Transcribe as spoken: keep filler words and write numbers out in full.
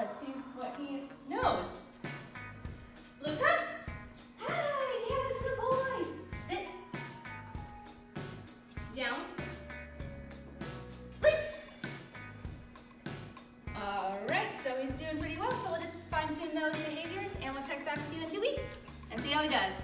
Let's see what he knows. Luca? Hi, yes, good boy. Sit. Down. Please. All right, so he's doing pretty well, so we'll just fine tune those behaviors and we'll check back with you in two weeks and see how he does.